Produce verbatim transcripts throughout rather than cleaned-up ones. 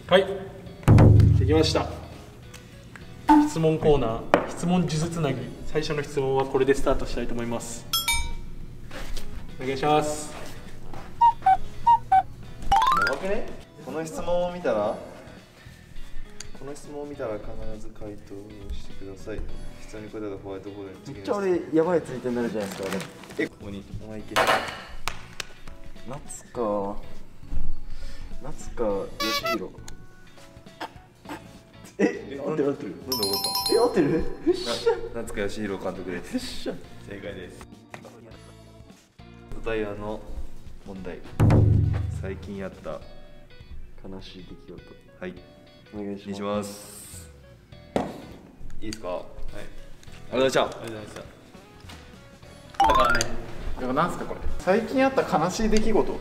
はい、できました。質問コーナー、質問数珠つなぎ。最初の質問はこれでスタートしたいと思います。お願いします。 やばくね？この質問を見たらこの質問を見たら必ず回答してください。質問に答えたホワイトボードに次の。 めっちゃ俺やばいツイートになるじゃないですか。 え、ここにお前いけ。 夏か夏かよしひろ。え、合ってる合ってる。 なんで分かっえ、合ってる。 た？夏川義弘監督です。正解です。お題あの問題。最近やった悲しい出来事。 はい。 お願いします。 します。いいですか？はい。ありがとうございました。ありがとうございました。 だからね、でもなんすかこれ。最近あった悲しい出来事。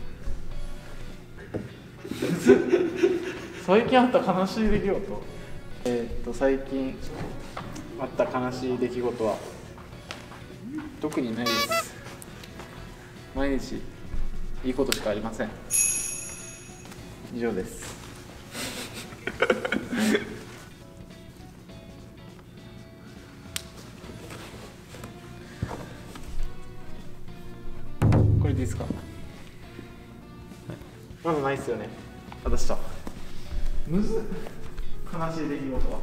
最近あった悲しい出来事。えー、っと最近あった悲しい出来事は特にないです。毎日いいことしかありません。以上です。これでいいですか？まだないっすよね。あ、出した。むずっ。悲しい出来事は。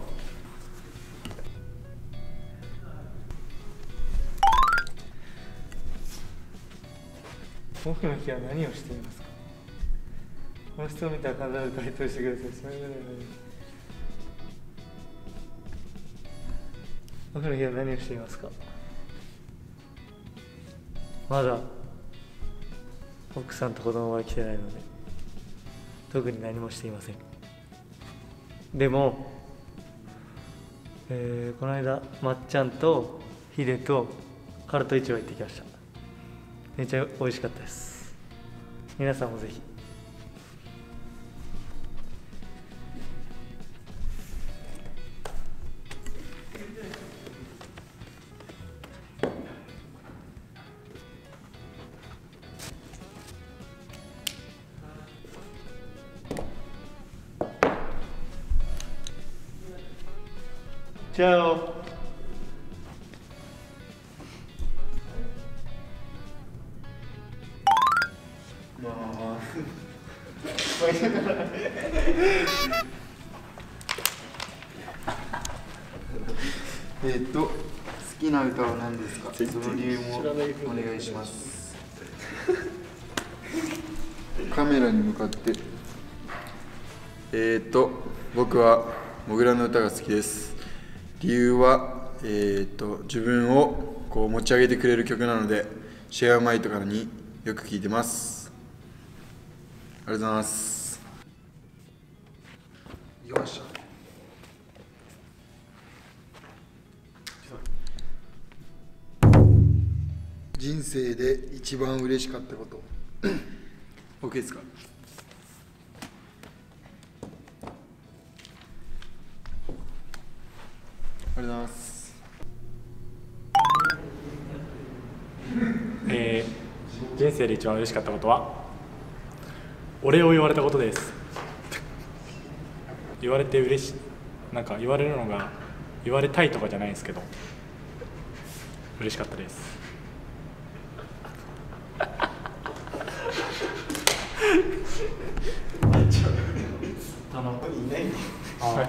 僕の日は何をしていますか？この人を見たら必ず回答してください。それぐらいの。僕の日は何をしていますか？まだ奥さんと子供は来てないので特に何もしていません。でも、えー、この間まっちゃんとヒデとカルト市場行ってきました。めっちゃ美味しかったです。皆さんもぜひ。チャオ。 まあえっと好きな歌は何ですか？その理由もお願いします。カメラに向かって。えっと僕はモグラの歌が好きです。理由は、えー、と自分をこう持ち上げてくれる曲なのでシェアマイとかによく聴いてます。ありがとうございます。よっしゃ。人生で一番嬉しかったこと。OK ですか？ありがとうございます。 えー、人生で一番嬉しかったことはお礼を言われたことです。言われて嬉しい、なんか言われるのが言われたいとかじゃないんですけど嬉しかったです。あのいないの。はい。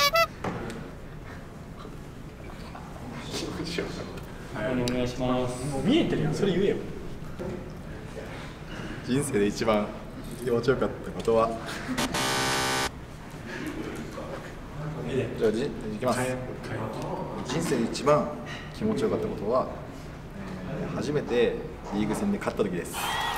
お願いします。もう見えてるよ。それ言えよ。 人生で一番気持ちよかったことは。じゃあじいきます。人生で一番気持ちよかったことは、えー、初めてリーグ戦で勝った時です。